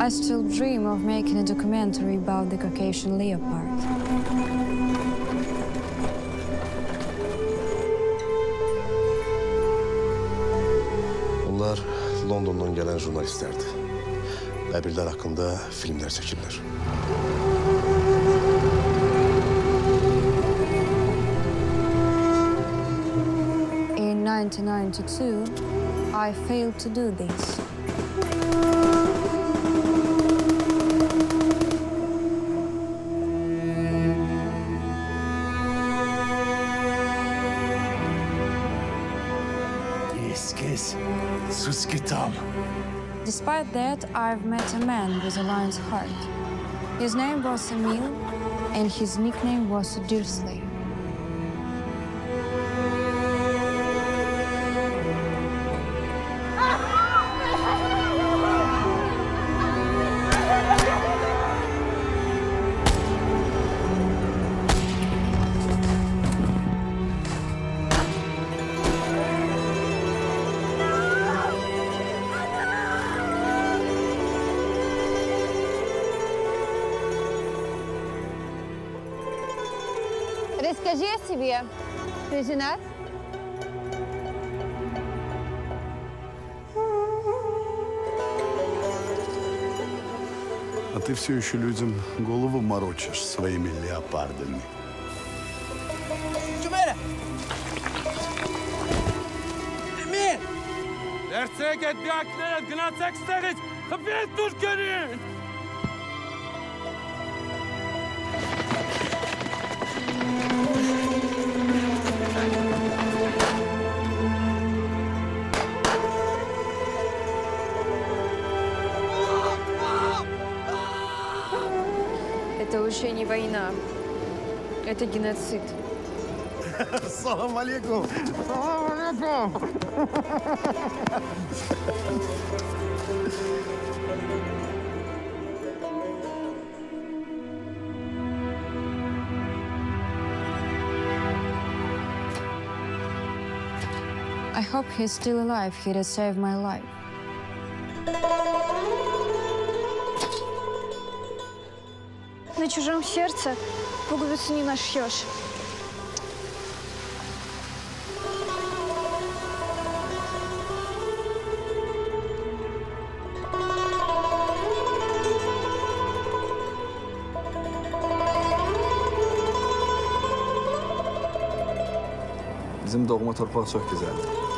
I still dream of making a documentary about the Caucasian leopard. Bunlar London'dan gelen jurnalistlerdi. Bəbirlər hakkında filmler çekirler. In 1992, I failed to do this. Kes, sus kitam. Despite that, I've met a man with a lion's heart. His name was Emil, and his nickname was Dursley. Расскажи о себе. Ты женат? А ты все еще людям голову морочишь своими леопардами. Cümeyre! Emir! Derse geddi aklet, gına seksteriz, kıfiyet Türk'ünün! Это уже не война. Это геноцид. Салам алейкум! Салам алейкум! I hope he's still alive. He'd have saved my life. На чужом сердце пуговицу не нашьешь. Bizim doğma torpaq çox gözəldir.